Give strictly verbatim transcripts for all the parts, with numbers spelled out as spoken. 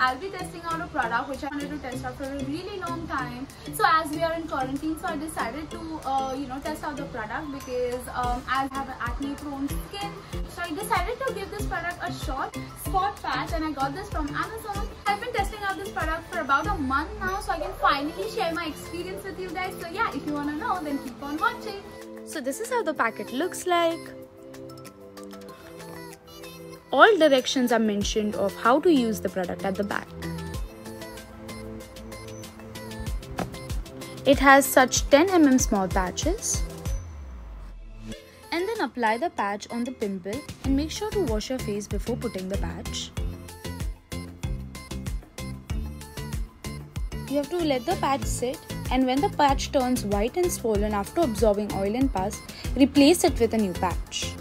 I'll be testing out a product which I wanted to test out for a really long time. So as we are in quarantine, so I decided to uh, you know test out the product because um, I have an acne prone skin. So I decided to give this product a shot. Spot patch, and I got this from Amazon. I've been testing out this product for about a month now, so I can finally share my experience with you guys. So yeah, if you want to know, then keep on watching. So this is how the packet looks like. All directions are mentioned of how to use the product at the back. It has such ten millimeter small patches. And then apply the patch on the pimple and make sure to wash your face before putting the patch. You have to let the patch sit, and when the patch turns white and swollen after absorbing oil and pus, replace it with a new patch.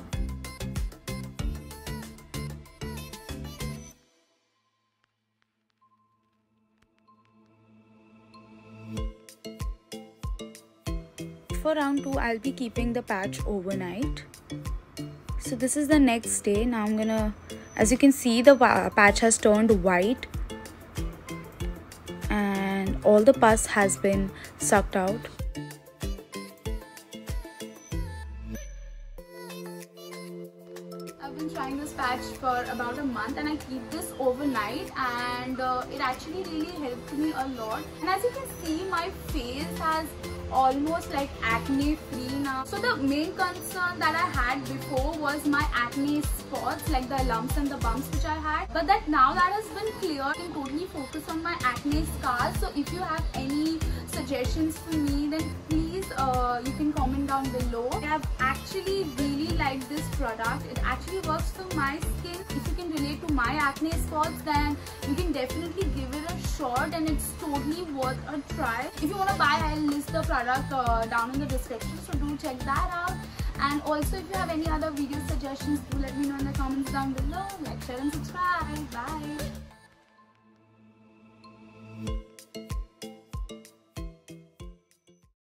For round two, I'll be keeping the patch overnight. So this is the next day. Now I'm gonna, as you can see, the patch has turned white and all the pus has been sucked out. I've been trying this patch for about a month and I keep this overnight, and uh, it actually really helped me a lot. And as you can see, my face has almost like acne free now. So the main concern that I had before was my acne spots, like the lumps and the bumps which I had, but that now that has been cleared, I can totally focus on my acne scars. So if you have any suggestions for me, then please uh, you can comment down below. I have actually really liked this product. It actually works for my skin. If you can relate to my acne spots, then you can definitely give it a shot, and it's totally worth a try. If you want to buy, I'll list the product uh, down in the description, so do check that out. And also, if you have any other video suggestions, do let me know in the comments down below. Like, share,